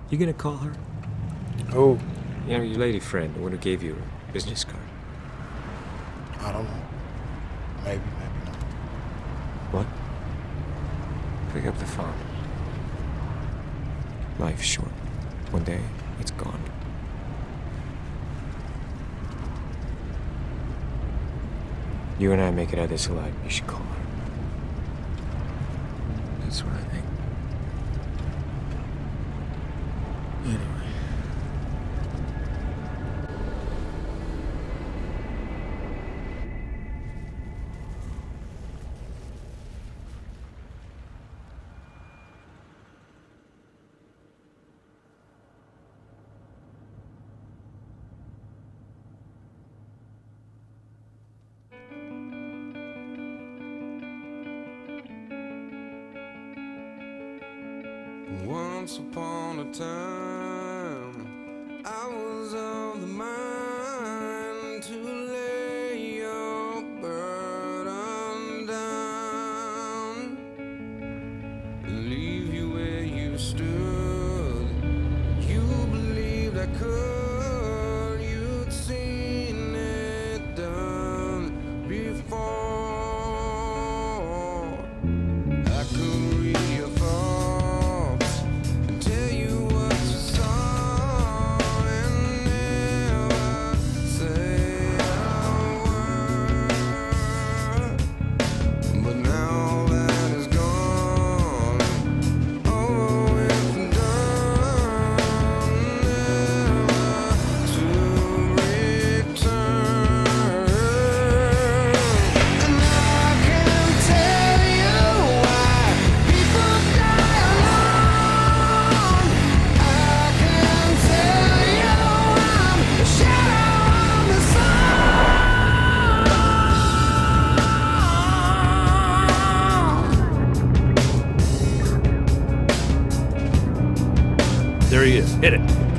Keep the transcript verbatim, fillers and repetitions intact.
You gonna call her? Oh. You know, your lady friend, the one who gave you a business card. I don't know. Maybe, maybe not. What? Pick up the phone. Life's short. One day, it's gone. You and I make it out of this alive. You should call her. That's what I think. Anyway. Once upon a time, I was of the mind to lay your burden down and leave you where you stood. You believed I could, you'd seen it done before. I could read your thoughts, tell you what you saw, and never say a word. But now that is gone, over with and done, never to return. And I can tell you why people die alone. I can tell you I'm a shadow of the sun. There he is. Hit it.